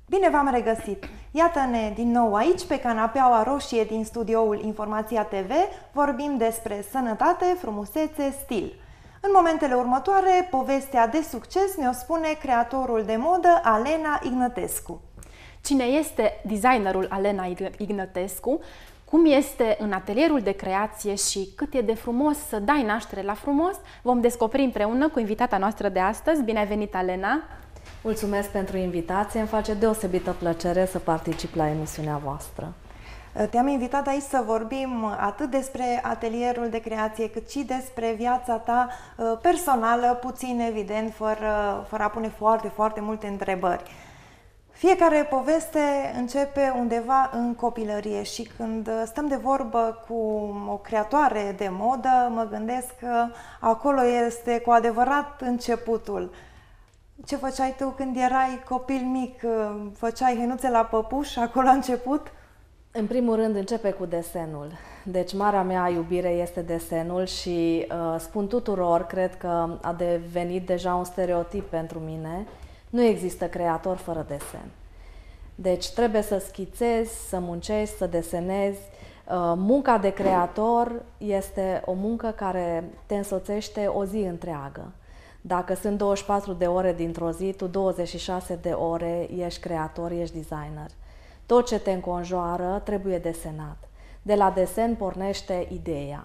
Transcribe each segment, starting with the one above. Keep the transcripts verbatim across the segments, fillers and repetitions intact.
Bine v-am regăsit! Iată-ne din nou aici, pe canapeaua roșie din studioul Informația T V, vorbim despre sănătate, frumusețe, stil. În momentele următoare, povestea de succes ne-o spune creatorul de modă Alena Ignătescu. Cine este designerul Alena Ignătescu, cum este în atelierul de creație și cât e de frumos să dai naștere la frumos, vom descoperi împreună cu invitata noastră de astăzi. Bine ai venit, Alena! Mulțumesc pentru invitație, îmi face deosebită plăcere să particip la emisiunea voastră. Te-am invitat aici să vorbim atât despre atelierul de creație, cât și despre viața ta personală, puțin evident, fără, fără a pune foarte, foarte multe întrebări. Fiecare poveste începe undeva în copilărie și când stăm de vorbă cu o creatoare de modă, mă gândesc că acolo este cu adevărat începutul. Ce făceai tu când erai copil mic? Făceai hăinuțe la păpuș? Acolo a început? În primul rând începe cu desenul. Deci marea mea iubire este desenul și uh, spun tuturor, cred că a devenit deja un stereotip pentru mine, nu există creator fără desen. Deci trebuie să schițezi, să muncești, să desenezi. Uh, munca de creator este o muncă care te însoțește o zi întreagă. Dacă sunt douăzeci și patru de ore dintr-o zi, tu douăzeci și șase de ore ești creator, ești designer. Tot ce te înconjoară trebuie desenat. De la desen pornește ideea.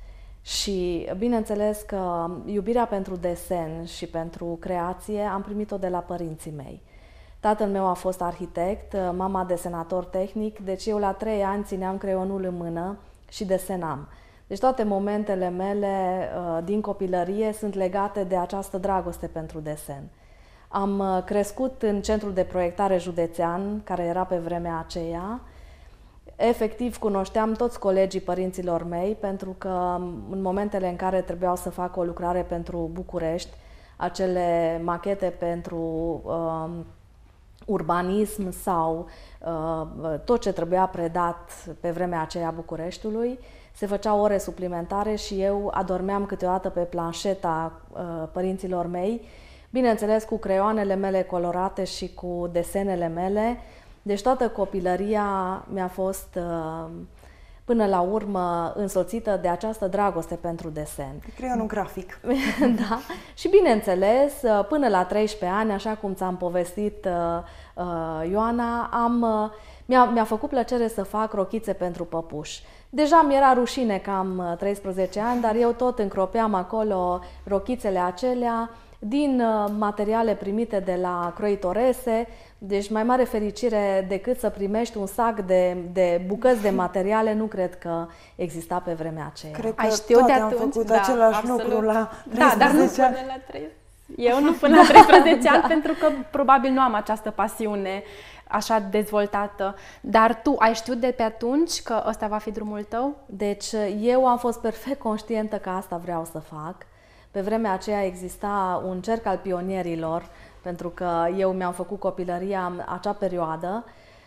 Și bineînțeles că iubirea pentru desen și pentru creație am primit-o de la părinții mei. Tatăl meu a fost arhitect, mama desenator tehnic, deci eu la trei ani țineam creionul în mână și desenam. Deci toate momentele mele din copilărie sunt legate de această dragoste pentru desen. Am crescut în centrul de proiectare județean, care era pe vremea aceea. Efectiv, cunoșteam toți colegii părinților mei, pentru că în momentele în care trebuiau să fac o lucrare pentru București, acele machete pentru uh, urbanism sau uh, tot ce trebuia predat pe vremea aceea Bucureștiului, se făceau ore suplimentare și eu adormeam câteodată pe planșeta uh, părinților mei, bineînțeles cu creioanele mele colorate și cu desenele mele. Deci toată copilăria mi-a fost uh, până la urmă însoțită de această dragoste pentru desen. Creionul grafic. Da. Și bineînțeles, până la treisprezece ani, așa cum ți-am povestit, uh, uh, Ioana, am, uh, mi-a, mi-a făcut plăcere să fac rochițe pentru păpuși. Deja mi-era rușine că am treisprezece ani, dar eu tot încropeam acolo rochițele acelea din materiale primite de la croitorese. Deci mai mare fericire decât să primești un sac de, de bucăți de materiale, nu cred că exista pe vremea aceea. Cred că toate am făcut da, același absolut. lucru la treisprezece Da, dar nu până la treisprezece. Eu nu până la treisprezece ani, da. Pentru că probabil nu am această pasiune așa dezvoltată. Dar tu ai știut de pe atunci că ăsta va fi drumul tău? Deci eu am fost perfect conștientă că asta vreau să fac. Pe vremea aceea exista un cerc al pionierilor, pentru că eu mi-am făcut copilăria în acea perioadă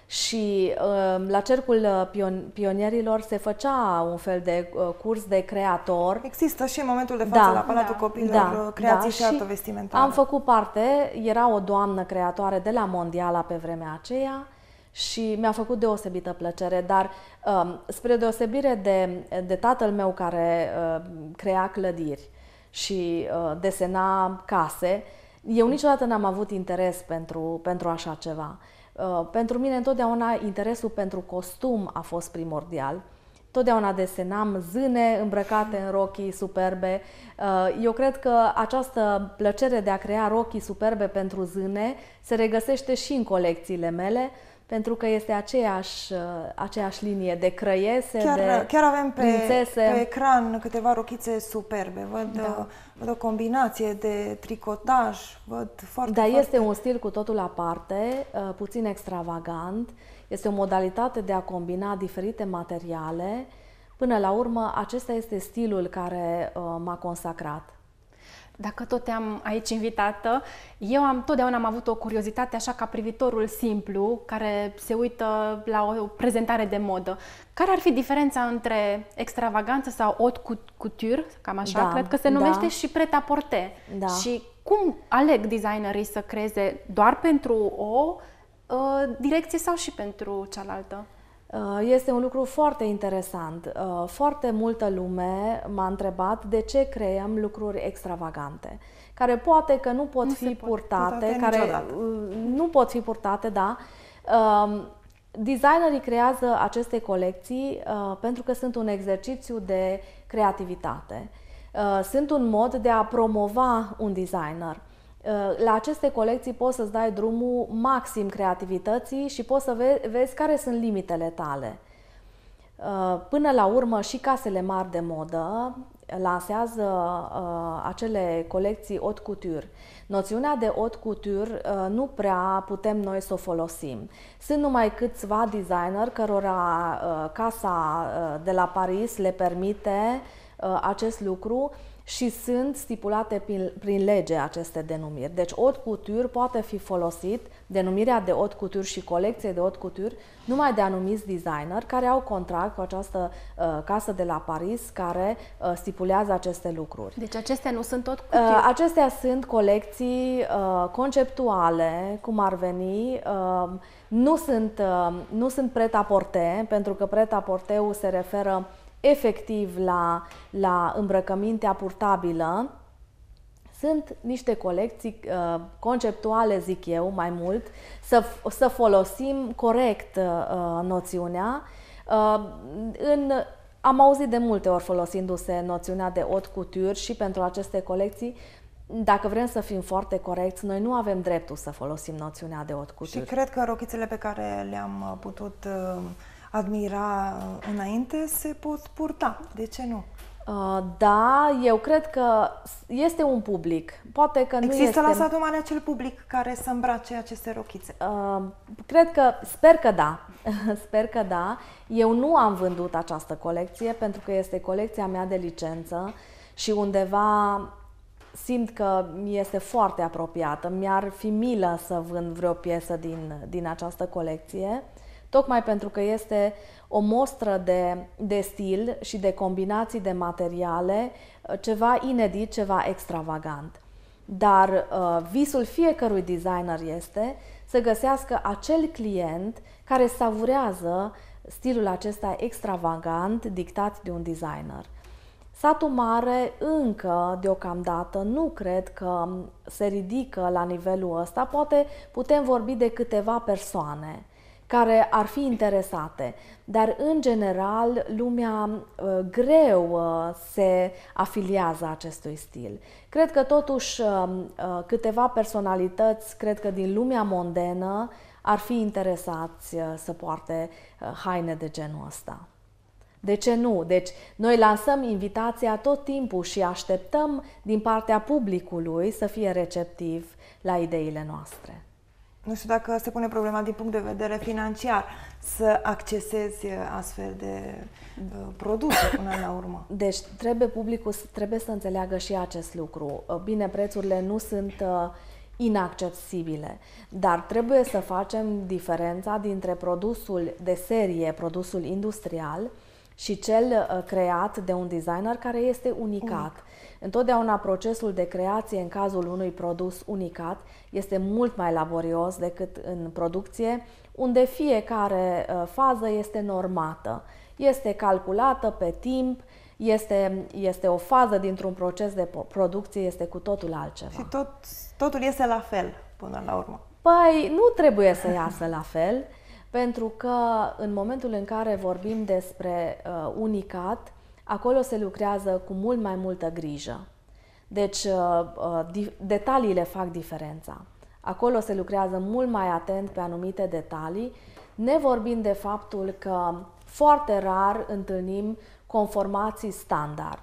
și la cercul pionierilor se făcea un fel de curs de creator. Există și în momentul de față da, la Palatul da, Copiilor da, creații da, și artă vestimentară. Am făcut parte, era o doamnă creatoare de la Mondiala pe vremea aceea și mi-a făcut deosebită plăcere, dar spre deosebire de, de tatăl meu care crea clădiri și desena case, eu niciodată n-am avut interes pentru, pentru așa ceva. Uh, pentru mine întotdeauna interesul pentru costum a fost primordial. Totdeauna desenam zâne îmbrăcate în rochii superbe. Uh, eu cred că această plăcere de a crea rochii superbe pentru zâne se regăsește și în colecțiile mele, pentru că este aceeași, aceeași linie de crăiese, chiar, de chiar avem pe, prințese. pe ecran câteva rochițe superbe. Văd, da. văd o combinație de tricotaj, văd foarte, Dar foarte... este un stil cu totul aparte, puțin extravagant. Este o modalitate de a combina diferite materiale. Până la urmă, acesta este stilul care m-a consacrat. Dacă tot te-am aici invitată, eu am totdeauna am avut o curiozitate așa ca privitorul simplu care se uită la o prezentare de modă. Care ar fi diferența între extravaganță sau haute couture, cam așa, da, cred că se numește, da. și pret-a-porter? Da. Și cum aleg designerii să creeze doar pentru o direcție sau și pentru cealaltă? Este un lucru foarte interesant. Foarte multă lume m-a întrebat de ce creăm lucruri extravagante, care poate că nu pot nu fi pot purtate, care niciodată. nu pot fi purtate, da. Designerii creează aceste colecții pentru că sunt un exercițiu de creativitate. Sunt un mod de a promova un designer. La aceste colecții poți să-ți dai drumul maxim creativității și poți să ve vezi care sunt limitele tale. Până la urmă și casele mari de modă lansează acele colecții haute couture. Noțiunea de haute couture nu prea putem noi să o folosim. Sunt numai câțiva designer cărora casa de la Paris le permite acest lucru și sunt stipulate prin, prin lege aceste denumiri. Deci haute couture poate fi folosit, denumirea de haute couture și colecție de haute couture, numai de anumiți designer care au contract cu această uh, casă de la Paris care uh, stipulează aceste lucruri. Deci acestea nu sunt haute couture? Uh, acestea sunt colecții uh, conceptuale, cum ar veni, uh, nu sunt, uh, nu sunt pret-a-porter, pentru că pret-a-porterul se referă efectiv la, la îmbrăcămintea purtabilă. Sunt niște colecții uh, conceptuale, zic eu, mai mult, să, să folosim corect uh, noțiunea. Uh, în, am auzit de multe ori folosindu-se noțiunea de haute couture și pentru aceste colecții. Dacă vrem să fim foarte corecți, noi nu avem dreptul să folosim noțiunea de haute couture. Și cred că rochițele pe care le-am putut uh, admira înainte se pot purta. De ce nu? Uh, da, eu cred că este un public. Poate că nu Există este... la Satul Mare acel public care să îmbrace aceste rochițe? Uh, cred că, sper că da. Sper că da. Eu nu am vândut această colecție pentru că este colecția mea de licență și undeva simt că este foarte apropiată. Mi-ar fi milă să vând vreo piesă din, din această colecție, tocmai pentru că este o mostră de, de stil și de combinații de materiale, ceva inedit, ceva extravagant. Dar uh, visul fiecărui designer este să găsească acel client care savurează stilul acesta extravagant dictat de un designer. Satul Mare încă, deocamdată, nu cred că se ridică la nivelul ăsta. Poate putem vorbi de câteva persoane care ar fi interesate, dar în general lumea uh, greu uh, se afiliază acestui stil. Cred că totuși uh, uh, câteva personalități, cred că din lumea mondenă, ar fi interesați uh, să poarte uh, haine de genul ăsta. De ce nu? Deci noi lansăm invitația tot timpul și așteptăm din partea publicului să fie receptiv la ideile noastre. Nu știu dacă se pune problema din punct de vedere financiar să accesezi astfel de uh, produse până la urmă. Deci trebuie publicul trebuie să înțeleagă și acest lucru. Bine, prețurile nu sunt uh, inaccesibile, dar trebuie să facem diferența dintre produsul de serie, produsul industrial și cel uh, creat de un designer care este unicat. Unic. Întotdeauna procesul de creație în cazul unui produs unicat este mult mai laborios decât în producție, unde fiecare uh, fază este normată, este calculată pe timp, este, este o fază dintr-un proces de producție, este cu totul altceva. Și tot, totul este la fel până la urmă. Păi nu trebuie să iasă la fel, pentru că în momentul în care vorbim despre uh, unicat, acolo se lucrează cu mult mai multă grijă. Deci, uh, detaliile fac diferența. Acolo se lucrează mult mai atent pe anumite detalii, ne vorbind de faptul că foarte rar întâlnim conformații standard.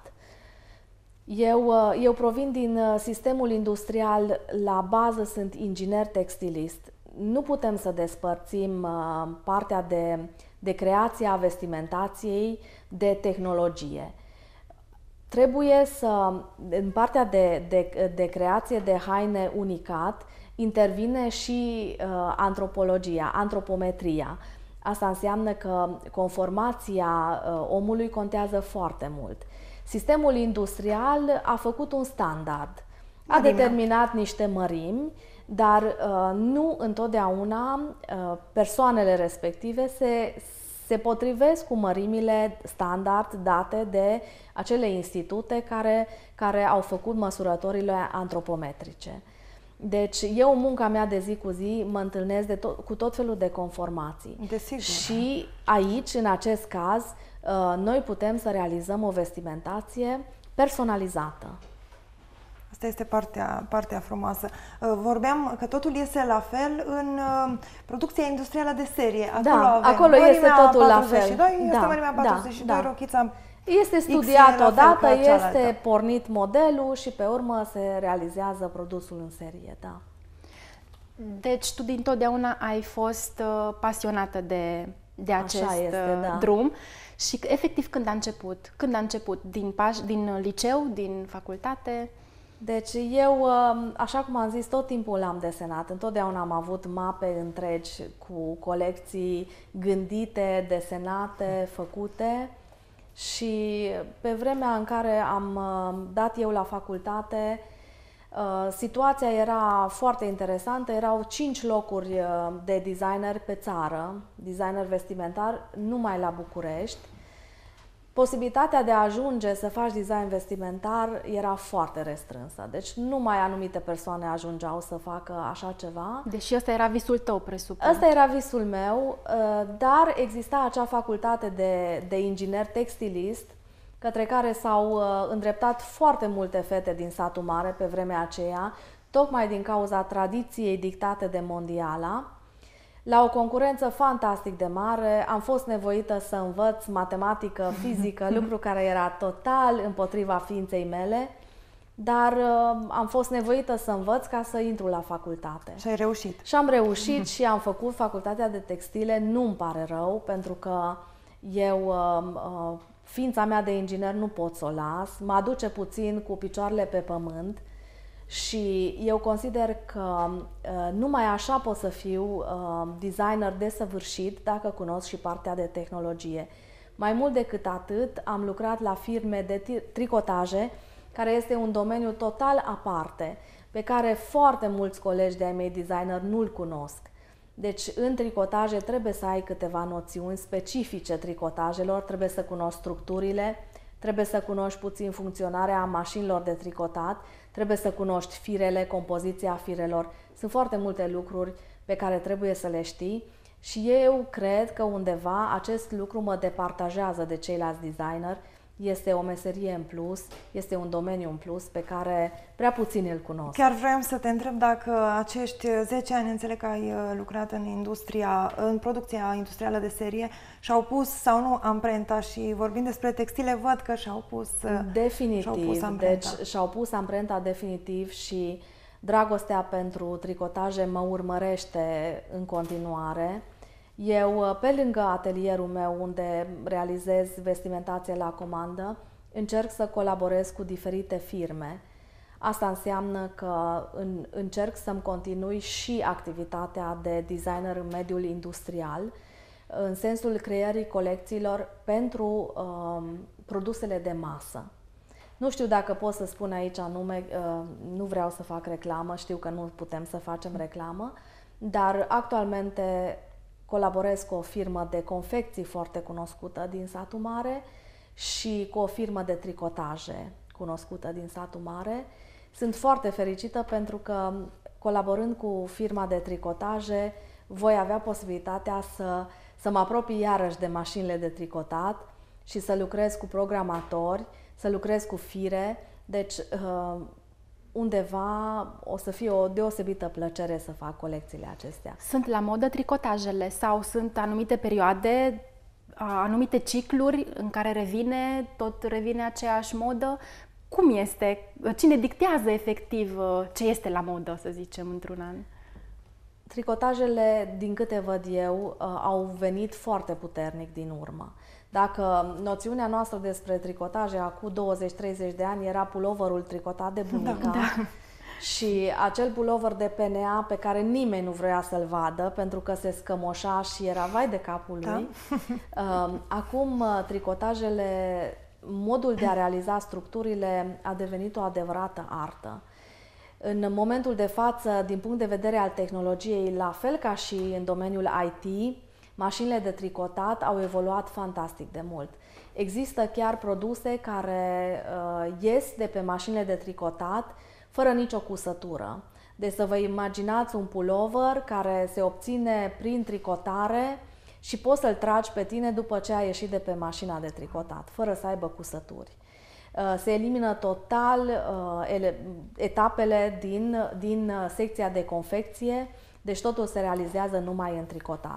Eu, uh, eu provin din sistemul industrial, la bază sunt inginer textilist. Nu putem să despărțim uh, partea de, de creație a vestimentației de tehnologie. Trebuie să, în partea de, de, de creație de haine unicat, intervine și uh, antropologia, antropometria. Asta înseamnă că conformația uh, omului contează foarte mult. Sistemul industrial a făcut un standard, a determinat niște mărimi, dar uh, nu întotdeauna uh, persoanele respective se, se potrivesc cu mărimile standard date de acele institute care, care au făcut măsurătorile antropometrice. Deci eu în munca mea de zi cu zi mă întâlnesc de tot, cu tot felul de conformații. Desigur. Și aici, în acest caz, noi putem să realizăm o vestimentație personalizată. Asta este partea, partea frumoasă. Vorbeam că totul este la fel în producția industrială de serie. Acolo da, avem acolo este totul patruzeci și doi, la fel. este da, mărimea patruzeci și doi, da, rochița este studiat odată, este cealaltă. pornit modelul și pe urmă se realizează produsul în serie. Da. Deci tu dintotdeauna ai fost uh, pasionată de, de acest este, da. drum și efectiv când a început? Când a început? Din, paș, din liceu, din facultate? Deci eu, așa cum am zis, tot timpul am desenat. Întotdeauna am avut mape întregi cu colecții gândite, desenate, făcute. Și pe vremea în care am dat eu la facultate, situația era foarte interesantă. Erau cinci locuri de designer pe țară, designer vestimentar, numai la București. Posibilitatea de a ajunge să faci design vestimentar era foarte restrânsă. Deci numai anumite persoane ajungeau să facă așa ceva. Deși ăsta era visul tău, presupun. Ăsta era visul meu, dar exista acea facultate de, de inginer textilist, către care s-au îndreptat foarte multe fete din satul mare pe vremea aceea, tocmai din cauza tradiției dictate de Mondiala. La o concurență fantastic de mare, am fost nevoită să învăț matematică, fizică, lucru care era total împotriva ființei mele, dar uh, am fost nevoită să învăț ca să intru la facultate. Și ai reușit. Și am reușit și am făcut facultatea de textile, nu-mi pare rău, pentru că eu, uh, uh, ființa mea de inginer nu pot să o las, mă aduce puțin cu picioarele pe pământ. Și eu consider că uh, numai așa pot să fiu uh, designer desăvârșit dacă cunosc și partea de tehnologie. Mai mult decât atât, am lucrat la firme de tricotaje, care este un domeniu total aparte, pe care foarte mulți colegi de-ai mei designer nu-l cunosc. Deci, în tricotaje trebuie să ai câteva noțiuni specifice tricotajelor, trebuie să cunoști structurile, trebuie să cunoști puțin funcționarea mașinilor de tricotat, trebuie să cunoști firele, compoziția firelor. Sunt foarte multe lucruri pe care trebuie să le știi și eu cred că undeva acest lucru mă departajează de ceilalți designer. Este o meserie în plus, este un domeniu în plus pe care prea puțin îl cunosc. Chiar vreau să te întreb dacă acești zece ani, înțeleg că ai lucrat în industria, în producția industrială de serie, și-au pus sau nu amprenta, și vorbind despre textile, văd că și-au pus definitiv, și-au pus amprenta. Deci și-au pus amprenta definitiv și dragostea pentru tricotaje mă urmărește în continuare. Eu, pe lângă atelierul meu unde realizez vestimentație la comandă, încerc să colaborez cu diferite firme. Asta înseamnă că în, încerc să-mi continui și activitatea de designer în mediul industrial, în sensul creării colecțiilor pentru uh, produsele de masă. Nu știu dacă pot să spun aici anume, uh, nu vreau să fac reclamă, știu că nu putem să facem reclamă, dar actualmente colaborez cu o firmă de confecții foarte cunoscută din satul mare și cu o firmă de tricotaje cunoscută din satul mare. Sunt foarte fericită pentru că, colaborând cu firma de tricotaje, voi avea posibilitatea să, să mă apropii iarăși de mașinile de tricotat și să lucrez cu programatori, să lucrez cu fire. Deci, undeva o să fie o deosebită plăcere să fac colecțiile acestea. Sunt la modă tricotajele sau sunt anumite perioade, anumite cicluri în care revine, tot revine aceeași modă? Cum este? Cine dictează efectiv ce este la modă, să zicem, într-un an? Tricotajele, din câte văd eu, au venit foarte puternic din urmă. Dacă noțiunea noastră despre tricotaje acum douăzeci treizeci de ani era puloverul tricotat de bunica, da, da. și acel pulover de P N A pe care nimeni nu vrea să-l vadă pentru că se scămoșa și era vai de capul lui. Da? Acum tricotajele, modul de a realiza structurile a devenit o adevărată artă. În momentul de față, din punct de vedere al tehnologiei, la fel ca și în domeniul I T, mașinile de tricotat au evoluat fantastic de mult. Există chiar produse care uh, ies de pe mașinile de tricotat fără nicio cusătură. Deci să vă imaginați un pullover care se obține prin tricotare și poți să-l tragi pe tine după ce a ieșit de pe mașina de tricotat, fără să aibă cusături. Se elimină total etapele din, din secția de confecție, deci totul se realizează numai în tricotat.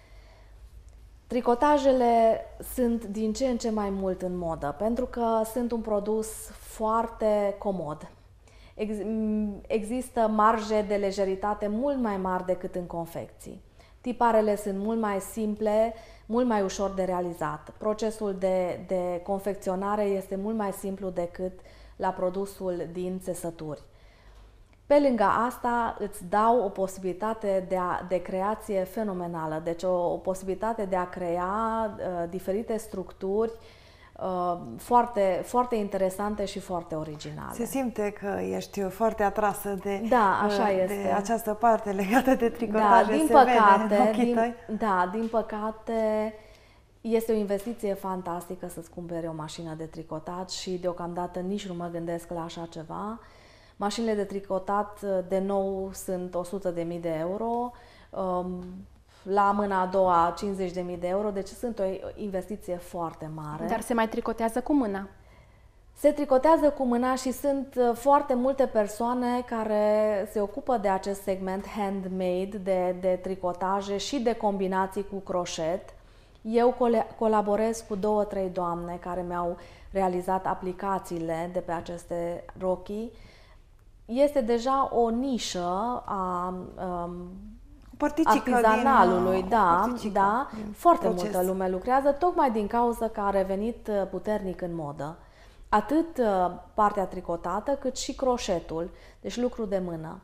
Tricotajele sunt din ce în ce mai mult în modă, pentru că sunt un produs foarte comod. Ex există marje de lejeritate mult mai mari decât în confecții. Tiparele sunt mult mai simple, mult mai ușor de realizat. Procesul de, de confecționare este mult mai simplu decât la produsul din țesături. Pe lângă asta îți dau o posibilitate de, a, de creație fenomenală, deci o, o posibilitate de a crea uh, diferite structuri uh, foarte, foarte interesante și foarte originale. Se simte că ești foarte atrasă de, da, așa de este. această parte legată de tricotaje. Da, din se păcate, vede în ochii din, tăi. da, din păcate este o investiție fantastică să-ți cumperi o mașină de tricotat și deocamdată nici nu mă gândesc la așa ceva. Mașinile de tricotat de nou sunt o sută de mii de euro, la mâna a doua cincizeci de mii de euro, deci sunt o investiție foarte mare. Dar se mai tricotează cu mâna? Se tricotează cu mâna și sunt foarte multe persoane care se ocupă de acest segment handmade, de, de tricotaje și de combinații cu croșet. Eu colaborez cu două, trei doamne care mi-au realizat aplicațiile de pe aceste rochii. Este deja o nișă a um, artizanalului, din, da, da, foarte proces. multă lume lucrează, tocmai din cauza că a revenit puternic în modă. Atât partea tricotată, cât și croșetul, deci lucru de mână.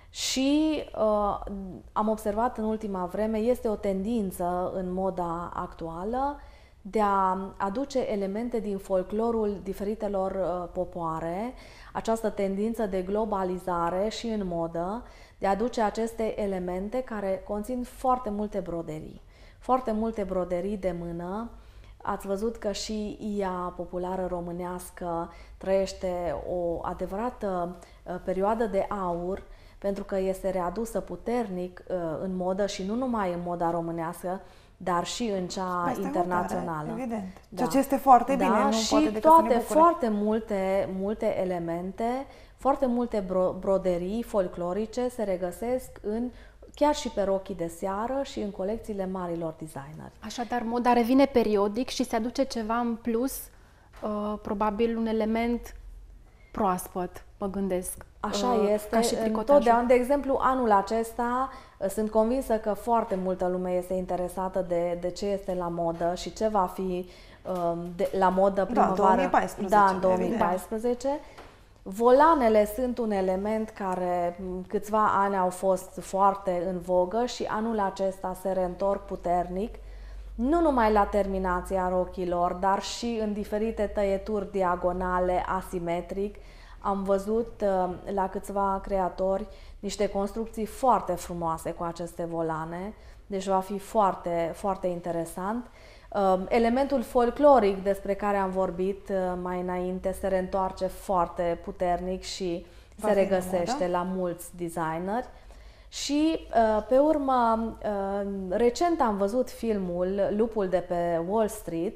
Și uh, am observat în ultima vreme, este o tendință în moda actuală de a aduce elemente din folclorul diferitelor uh, popoare, această tendință de globalizare și în modă, de a aduce aceste elemente care conțin foarte multe broderii. Foarte multe broderii de mână. Ați văzut că și ea populară românească trăiește o adevărată uh, perioadă de aur, pentru că este readusă puternic uh, în modă și nu numai în moda românească, dar și în cea Asta internațională. Mutare, evident. Da. Ceea ce este foarte da, bine, nu și poate decât toate, să ne bucure. foarte multe, multe elemente, foarte multe bro broderii folclorice se regăsesc în chiar și pe rochii de seară și în colecțiile marilor designeri. Așadar, moda revine periodic și se aduce ceva în plus, uh, probabil un element proaspăt, mă gândesc. Așa uh, este, ca și tricotajul. întotdeauna. De exemplu, anul acesta sunt convinsă că foarte multă lume este interesată de, de ce este la modă și ce va fi um, de, la modă primăvară. Da, două mii paisprezece. Da, în două mii paisprezece. Volanele sunt un element care câțiva ani au fost foarte în vogă și anul acesta se reîntorc puternic, nu numai la terminația rochilor, dar și în diferite tăieturi diagonale, asimetric. Am văzut la câțiva creatori niște construcții foarte frumoase cu aceste volane, deci va fi foarte, foarte interesant. Elementul folcloric despre care am vorbit mai înainte se reîntoarce foarte puternic și va se regăsește la mulți designeri. Și pe urmă, recent am văzut filmul Lupul de pe Wall Street.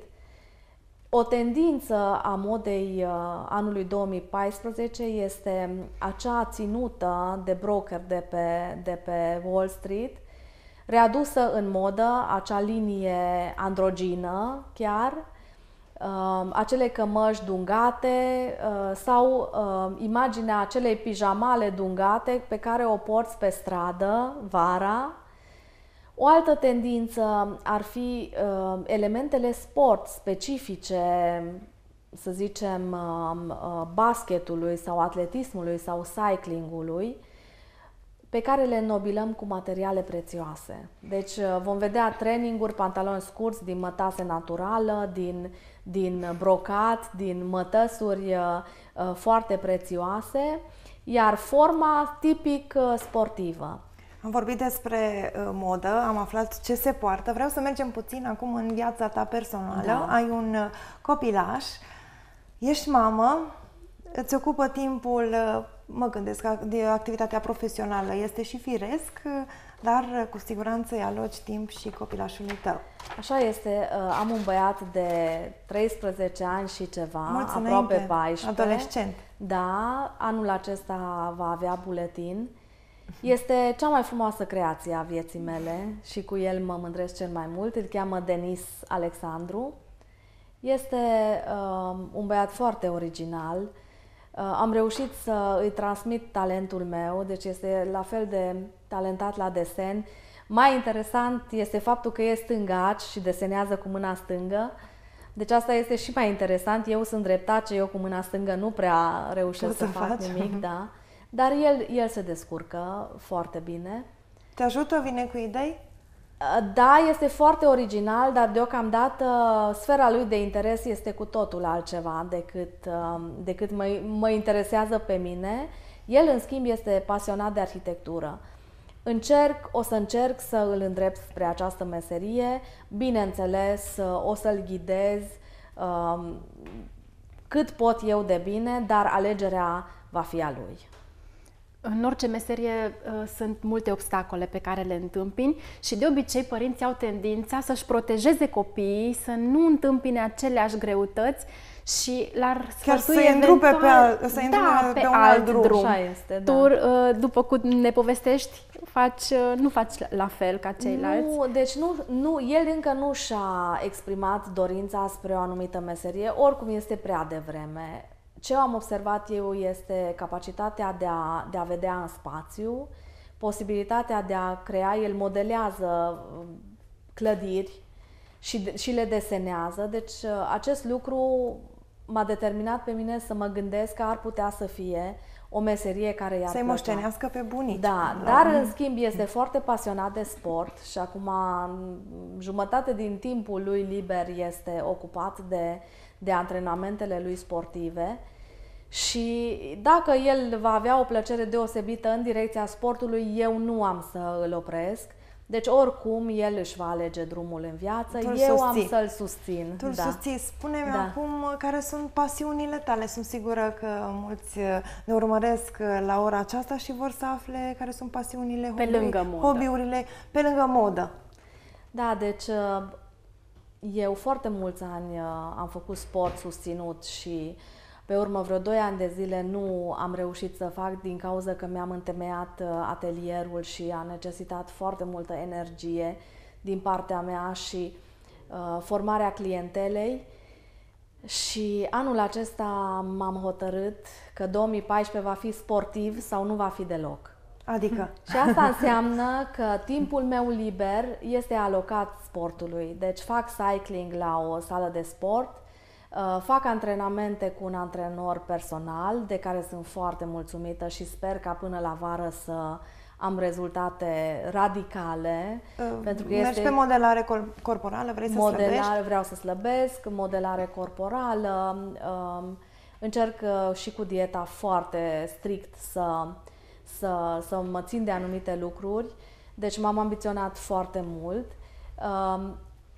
O tendință a modei anului două mii paisprezece este acea ținută de broker de pe, de pe Wall Street, readusă în modă, acea linie androgină chiar, acele cămăși dungate sau imaginea acelei pijamale dungate pe care o porți pe stradă vara. O altă tendință ar fi uh, elementele sport specifice, să zicem, uh, basketului sau atletismului sau cyclingului, pe care le înnobilăm cu materiale prețioase. Deci uh, vom vedea traininguri, pantaloni scurți din mătase naturală, din, din brocat, din mătăsuri uh, uh, foarte prețioase, iar forma tipic sportivă. Am vorbit despre uh, modă, am aflat ce se poartă. Vreau să mergem puțin acum în viața ta personală. Da. Ai un uh, copilaș, ești mamă, îți ocupă timpul, uh, mă gândesc, de activitatea profesională. Este și firesc, uh, dar uh, cu siguranță îi aloci timp și copilașului tău. Așa este. Uh, am un băiat de treisprezece ani și ceva, mulți aproape înainte, paisprezece. adolescent. Da, anul acesta va avea buletin. Este cea mai frumoasă creație a vieții mele și cu el mă mândresc cel mai mult. Îl cheamă Denis Alexandru. Este uh, un băiat foarte original. Uh, am reușit să îi transmit talentul meu, deci este la fel de talentat la desen. Mai interesant este faptul că e stângaci și desenează cu mâna stângă. Deci asta este și mai interesant. Eu sunt dreptace, eu cu mâna stângă nu prea reușesc să, să fac faci? nimic, da. Dar el, el se descurcă foarte bine. Te ajută? Vine cu idei? Da, este foarte original, dar deocamdată sfera lui de interes este cu totul altceva decât, decât mă, mă interesează pe mine. El, în schimb, este pasionat de arhitectură. Încerc, o să încerc să îl îndrept spre această meserie. Bineînțeles, o să-l ghidez cât pot eu de bine, dar alegerea va fi a lui. În orice meserie uh, sunt multe obstacole pe care le întâmpini și de obicei părinții au tendința să-și protejeze copiii, să nu întâmpine aceleași greutăți și l-ar sfătui să eventual pe, al, să da, pe, pe un alt alt drum. drum. Așa este, da. Tu, uh, după cum ne povestești, faci, uh, nu faci la fel ca ceilalți. Nu, deci nu, nu, el încă nu și-a exprimat dorința spre o anumită meserie, oricum este prea devreme. Ce am observat eu este capacitatea de a, de a vedea în spațiu, posibilitatea de a crea, el modelează clădiri și, și le desenează, deci acest lucru m-a determinat pe mine să mă gândesc că ar putea să fie o meserie care i-ar Să-i plăcea. moștenească pe bunici. Da, dar în schimb este foarte pasionat de sport și acum jumătate din timpul lui liber este ocupat de, de antrenamentele lui sportive și dacă el va avea o plăcere deosebită în direcția sportului, eu nu am să îl opresc. Deci oricum el își va alege drumul în viață, eu susții. am să-l susțin. Tu îl da. susții. Spune-mi da. acum care sunt pasiunile tale. Sunt sigură că mulți ne urmăresc la ora aceasta și vor să afle care sunt pasiunile, pe hobby, lângă modă. hobby-urile pe lângă modă. Da, deci eu foarte mulți ani am făcut sport susținut și pe urmă vreo doi ani de zile nu am reușit să fac din cauza că mi-am întemeiat atelierul și a necesitat foarte multă energie din partea mea și uh, formarea clientelei. Și anul acesta m-am hotărât că două mii paisprezece va fi sportiv sau nu va fi deloc. Adică? Și asta înseamnă că timpul meu liber este alocat sportului. Deci fac cycling la o sală de sport, fac antrenamente cu un antrenor personal de care sunt foarte mulțumită și sper ca până la vară să am rezultate radicale. Uh, pentru că mergi este pe modelare corporală, vrei să modelare, slăbești? Vreau să slăbesc, modelare corporală, um, încerc și cu dieta foarte strict să, să, să mă țin de anumite lucruri, deci m-am ambiționat foarte mult. Um,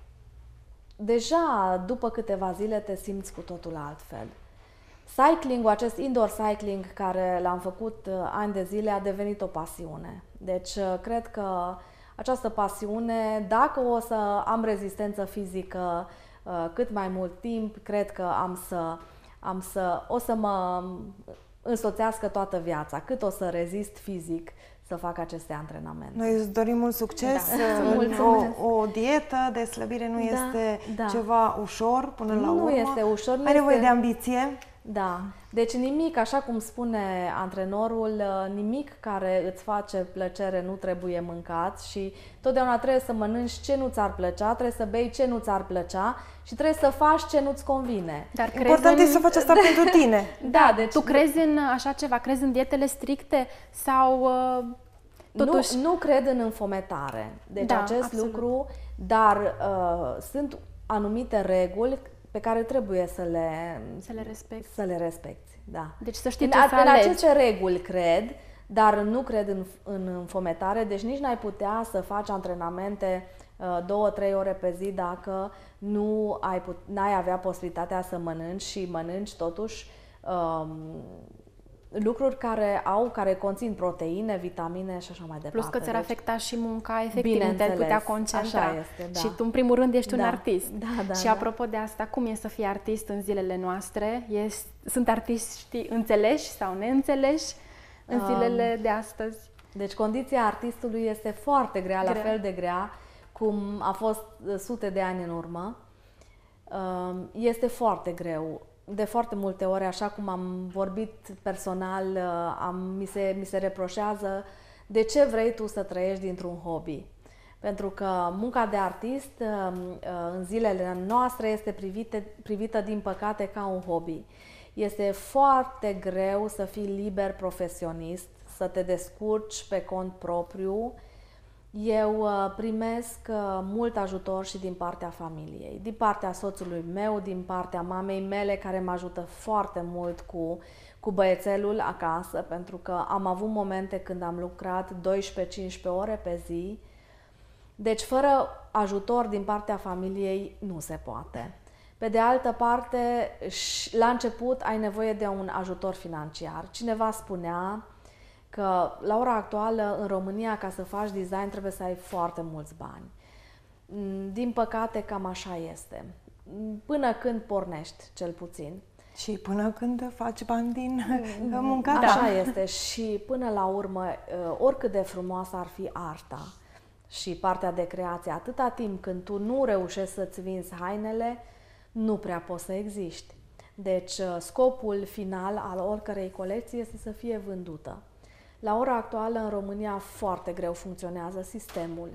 Deja, după câteva zile, te simți cu totul altfel. Cycling-ul, acest indoor cycling care l-am făcut uh, ani de zile, a devenit o pasiune. Deci, uh, cred că această pasiune, dacă o să am rezistență fizică uh, cât mai mult timp, cred că am să, am să, o să mă însoțească toată viața, cât o să rezist fizic să fac aceste antrenamente. Noi îți dorim mult succes. Da. O, o dietă de slăbire nu da, este da. ceva ușor până la urmă. Nu este ușor. Nu Ai nevoie este... de ambiție. Da. Deci nimic, așa cum spune antrenorul, nimic care îți face plăcere nu trebuie mâncat și totdeauna trebuie să mănânci ce nu ți-ar plăcea, trebuie să bei ce nu ți-ar plăcea și trebuie să faci ce nu-ți convine. Dar important în... e să faci asta pentru tine. Da, deci tu crezi în așa ceva? Crezi în dietele stricte sau uh, totuși... Nu, nu cred în înfometare. Deci da, acest absolut. lucru, dar uh, sunt anumite reguli pe care trebuie să le, să le respecti. Să le respecti, da. Deci să știi în, ce să în alegi. aceste reguli cred, dar nu cred în, în înfometare, deci nici n-ai putea să faci antrenamente două, trei ore pe zi dacă nu ai, put, n-ai avea posibilitatea să mănânci și mănânci totuși um, lucruri care au, care conțin proteine, vitamine și așa mai departe. Plus că ți-ar deci, afecta și munca, efectiv, nu te-ai putea concentra. Așa este, da. Și tu, în primul rând, ești da, un artist. Da, da, și da. apropo de asta, cum e să fii artist în zilele noastre? E, sunt artiști înțeleși sau neînțeleși în zilele um, de astăzi? Deci condiția artistului este foarte grea, grea, la fel de grea cum a fost sute de ani în urmă. Este foarte greu. De foarte multe ori, așa cum am vorbit personal, am, mi, se, mi se reproșează de ce vrei tu să trăiești dintr-un hobby. Pentru că munca de artist în zilele noastre este privită, privită din păcate ca un hobby. Este foarte greu să fii liber profesionist, să te descurci pe cont propriu. Eu primesc mult ajutor și din partea familiei, din partea soțului meu, din partea mamei mele, care mă ajută foarte mult cu, cu băiețelul acasă, pentru că am avut momente când am lucrat douăsprezece cincisprezece ore pe zi. Deci fără ajutor din partea familiei nu se poate. Pe de altă parte, la început ai nevoie de un ajutor financiar. Cineva spunea că la ora actuală în România, ca să faci design, trebuie să ai foarte mulți bani. Din păcate, cam așa este. Până când pornești, cel puțin. Și până când faci bani din munca ta. Așa este. Și până la urmă, oricât de frumoasă ar fi arta și partea de creație, atâta timp când tu nu reușești să-ți vinzi hainele, nu prea poți să existi. Deci, scopul final al oricărei colecții este să fie vândută. La ora actuală, în România, foarte greu funcționează sistemul.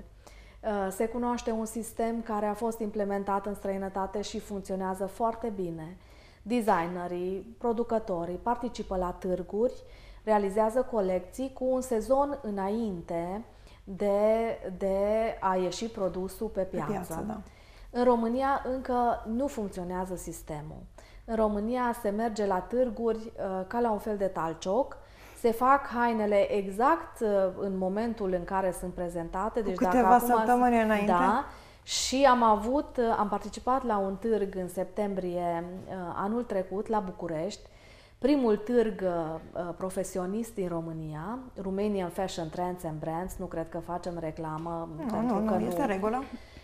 Se cunoaște un sistem care a fost implementat în străinătate și funcționează foarte bine. Designerii, producătorii participă la târguri, realizează colecții cu un sezon înainte de, de a ieși produsul pe piață. Pe piață, da. În România încă nu funcționează sistemul. În România se merge la târguri ca la un fel de talcioc. Se fac hainele exact în momentul în care sunt prezentate. Deci cu câteva dacă săptămâni înainte. Da, și am avut, am participat la un târg în septembrie anul trecut la București, primul târg profesionist din România, Romanian Fashion Trends and Brands, nu cred că facem reclamă. Nu, pentru nu, că nu, este regulă.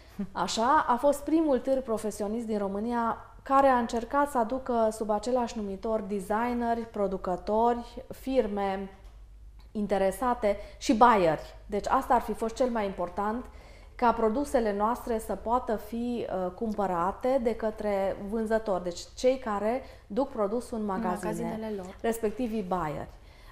Așa, a fost primul târg profesionist din România care a încercat să aducă sub același numitor designeri, producători, firme interesate și buyeri. Deci asta ar fi fost cel mai important, ca produsele noastre să poată fi uh, cumpărate de către vânzători, deci cei care duc produsul în magazine, magazinele lor, respectivii buyeri.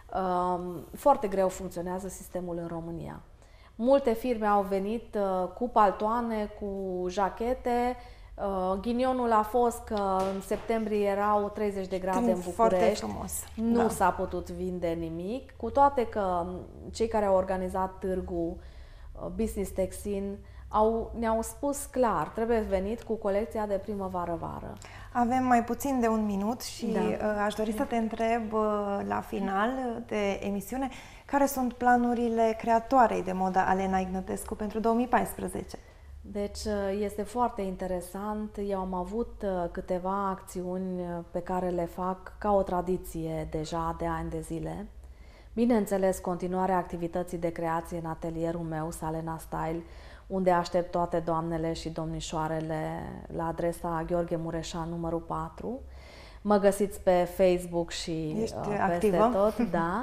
Uh, foarte greu funcționează sistemul în România. Multe firme au venit uh, cu paltoane, cu jachete. Uh, ghinionul a fost că în septembrie erau treizeci de grade Trin, în București. Nu da. s-a putut vinde nimic, cu toate că cei care au organizat târgul uh, Business Texin au, ne-au spus clar, trebuie venit cu colecția de primăvară-vară. Avem mai puțin de un minut și da. uh, aș dori să te întreb uh, la final de emisiune care sunt planurile creatoarei de modă Alena Ignatescu pentru două mii paisprezece. Deci este foarte interesant. Eu am avut câteva acțiuni pe care le fac ca o tradiție deja de ani de zile. Bineînțeles, continuarea activității de creație în atelierul meu, Salena Style, unde aștept toate doamnele și domnișoarele la adresa Gheorghe Mureșan, numărul patru. Mă găsiți pe Facebook și Ești peste activă? tot, da.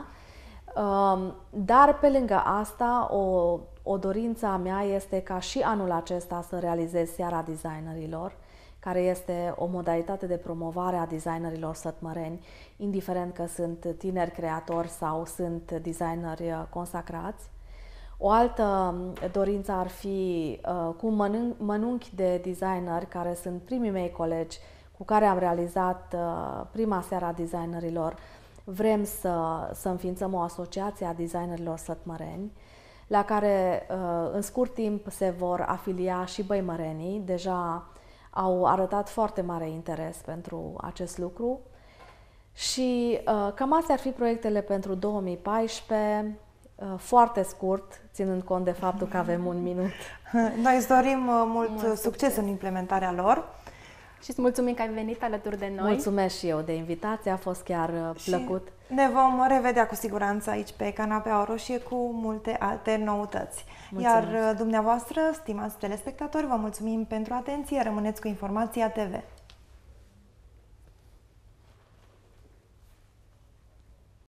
Dar pe lângă asta, o, o dorință a mea este ca și anul acesta să realizez Seara Designerilor, care este o modalitate de promovare a designerilor sătmăreni, indiferent că sunt tineri creatori sau sunt designeri consacrați. O altă dorință ar fi cu mănunchi de designeri, care sunt primii mei colegi cu care am realizat prima Seara Designerilor. Vrem să, să înființăm o asociație a designerilor sătmăreni, la care în scurt timp se vor afilia și băimărenii. Deja au arătat foarte mare interes pentru acest lucru. Și uh, cam astea ar fi proiectele pentru două mii paisprezece, uh, foarte scurt, ținând cont de faptul că avem un minut. Noi îți dorim uh, mult, mult succes, succes în implementarea lor. Și îți mulțumim că ai venit alături de noi. Mulțumesc și eu de invitație, a fost chiar uh, plăcut. Și ne vom revedea cu siguranță aici pe Canapeaua Roșie cu multe alte noutăți. Mulțumesc. Iar uh, dumneavoastră, stimați telespectatori, vă mulțumim pentru atenție. Rămâneți cu Informația T V.